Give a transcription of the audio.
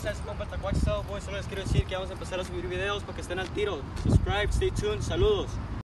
raza, es compa Tacuache Southboy. Solo les quiero decir que vamos a empezar a subir videos para que estén al tiro. Subscribe, stay tuned, saludos.